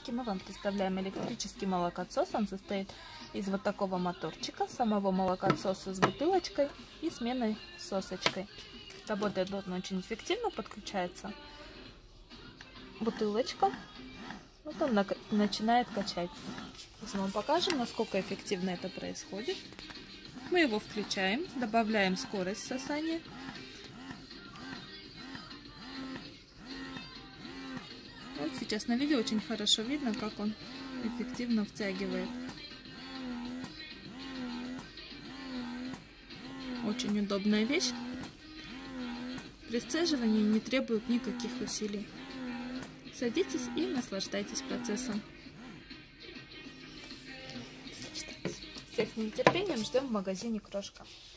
электрический. Мы вам представляем электрический молокоотсос. Он состоит из вот такого моторчика, самого молокоотсоса с бутылочкой и сменной сосочкой. Работает он очень эффективно, подключается бутылочка. Вот он начинает качать. Сейчас мы вам покажем, насколько эффективно это происходит. Мы его включаем, добавляем скорость сосания. Вот сейчас на видео очень хорошо видно, как он эффективно втягивает. Очень удобная вещь. При сцеживании не требует никаких усилий. Садитесь и наслаждайтесь процессом. Всех с нетерпением ждем в магазине Крошка.